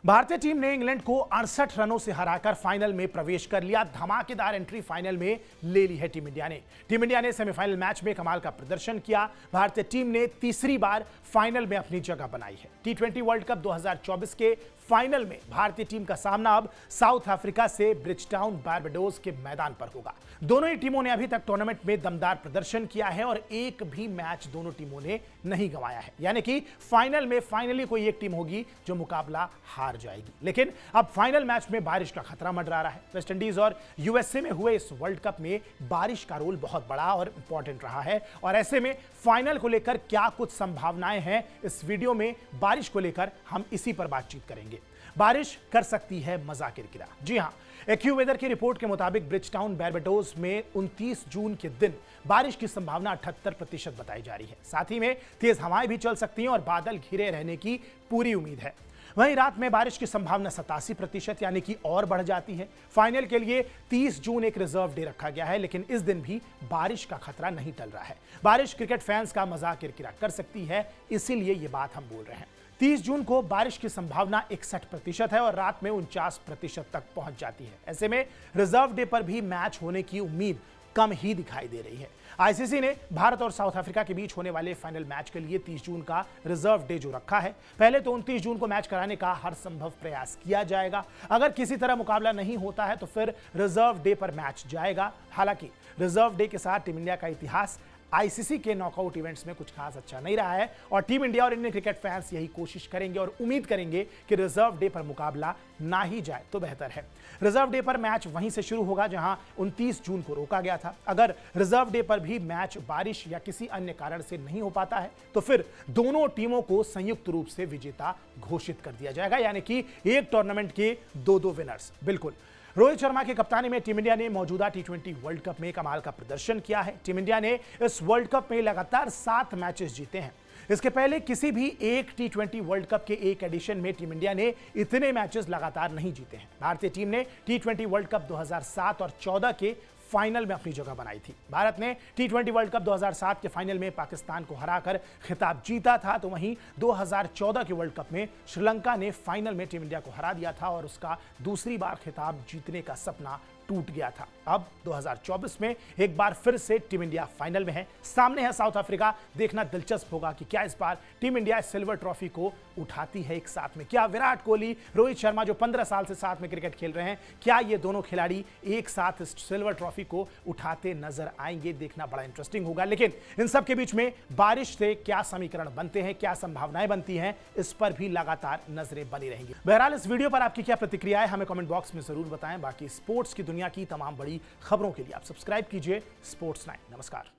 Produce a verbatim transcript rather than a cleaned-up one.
भारतीय टीम ने इंग्लैंड को अड़सठ रनों से हराकर फाइनल में प्रवेश कर लिया। धमाकेदार एंट्री फाइनल में ले ली है टीम इंडिया ने। टीम इंडिया ने सेमीफाइनल मैच में कमाल का प्रदर्शन किया। भारतीय टीम ने तीसरी बार फाइनल में अपनी जगह बनाई है। टी ट्वेंटी वर्ल्ड कप दो हज़ार चौबीस के फाइनल में भारतीय टीम का सामना अब साउथ अफ्रीका से ब्रिजटाउन बारबाडोस के मैदान पर होगा। दोनों ही टीमों ने अभी तक टूर्नामेंट में दमदार प्रदर्शन किया है और एक भी मैच दोनों टीमों ने नहीं गंवाया है। यानी कि फाइनल में फाइनली कोई एक टीम होगी जो मुकाबला हार जाएगी। लेकिन अब फाइनल मैच में बारिश का खतरा मंडरा रहा है। वेस्टइंडीज और यूएसए में हुए इस वर्ल्ड कप में बारिश का रोल बहुत बड़ा और इंपॉर्टेंट रहा है और ऐसे में फाइनल को लेकर क्या कुछ संभावनाएं हैं, इस वीडियो में बारिश को लेकर हम इसी पर बातचीत करेंगे। बारिश कर सकती है मजा किरकिरा। जी हां, एक्यूवेदर की रिपोर्ट के मुताबिक ब्रिजटाउन बारबाडोस में उनतीस जून के दिन बारिश की संभावना अठहत्तर प्रतिशत बताई जा रही है। साथ ही में तेज हवाएं भी चल सकती हैं और बादल घिरे रहने की पूरी उम्मीद है। वहीं रात में बारिश की संभावना सतासी प्रतिशत यानी कि और बढ़ जाती है। फाइनल के लिए तीस जून एक रिजर्व डे रखा गया है, लेकिन इस दिन भी बारिश का खतरा नहीं टल रहा है। बारिश क्रिकेट फैंस का मजाक किरकिरा कर सकती है, इसीलिए ये बात हम बोल रहे हैं। तीस जून को बारिश की संभावना इकसठ प्रतिशत है और रात में उनचास प्रतिशत तक पहुंच जाती है। ऐसे में रिजर्व डे पर भी मैच होने की उम्मीद कम ही दिखाई दे रही है। आईसीसी ने भारत और साउथ अफ्रीका के बीच होने वाले फाइनल मैच के लिए तीस जून का रिजर्व डे जो रखा है, पहले तो उनतीस जून को मैच कराने का हर संभव प्रयास किया जाएगा। अगर किसी तरह मुकाबला नहीं होता है तो फिर रिजर्व डे पर मैच जाएगा। हालांकि रिजर्व डे के साथ टीम इंडिया का इतिहास आईसीसी के नॉकआउट इवेंट्स में कुछ खास अच्छा नहीं रहा है और टीम इंडिया और इंडियन क्रिकेट फैंस यही कोशिश करेंगे और उम्मीद करेंगे कि रिजर्व डे पर मुकाबला ना ही जाए तो बेहतर है। रिजर्व डे पर मैच वहीं से शुरू होगा जहां उनतीस जून को रोका गया था। अगर रिजर्व डे पर भी मैच बारिश या किसी अन्य कारण से नहीं हो पाता है तो फिर दोनों टीमों को संयुक्त रूप से विजेता घोषित कर दिया जाएगा, यानी कि एक टूर्नामेंट के दो दो विनर्स। बिल्कुल, रोहित शर्मा की कप्तानी में टीम इंडिया ने मौजूदा टी ट्वेंटी वर्ल्ड कप में कमाल का प्रदर्शन किया है। टीम इंडिया ने इस वर्ल्ड कप में लगातार सात मैचेस जीते हैं। इसके पहले किसी भी एक टी ट्वेंटी वर्ल्ड कप के एक एडिशन में टीम इंडिया ने इतने मैचेस लगातार नहीं जीते हैं। भारतीय टीम ने टी ट्वेंटी वर्ल्ड कप दो हज़ार सात और चौदह के फाइनल में अपनी जगह बनाई थी। भारत ने टी ट्वेंटी वर्ल्ड कप दो हज़ार सात के फाइनल में पाकिस्तान को हराकर खिताब जीता था, तो वहीं दो हज़ार चौदह के वर्ल्ड कप में श्रीलंका ने फाइनल में टीम इंडिया को हरा दिया था और उसका दूसरी बार खिताब जीतने का सपना टूट गया था। अब दो हज़ार चौबीस में एक बार फिर से टीम इंडिया फाइनल में है। सामने है साउथ अफ्रीका। देखना दिलचस्प होगा कि क्या इस बार टीम इंडिया सिल्वर ट्रॉफी को उठाती है एक साथ में। क्या विराट कोहली, रोहित शर्मा जो पंद्रह साल से साथ में क्रिकेट खेल रहे हैं, क्या ये दोनों खिलाड़ी एक साथ इस सिल्वर ट्रॉफी को उठाते नजर आएंगे? देखना बड़ा इंटरेस्टिंग होगा। लेकिन इन सब के बीच में बारिश से क्या समीकरण बनते हैं, क्या संभावनाएं बनती हैं, इस पर भी लगातार नजरें बनी रहेंगी। बहरहाल, इस वीडियो पर आपकी क्या प्रतिक्रिया है हमें कमेंट बॉक्स में जरूर बताएं। बाकी स्पोर्ट्स की दुनिया की तमाम बड़ी खबरों के लिए आप सब्सक्राइब कीजिए स्पोर्ट्स नाइन। नमस्कार।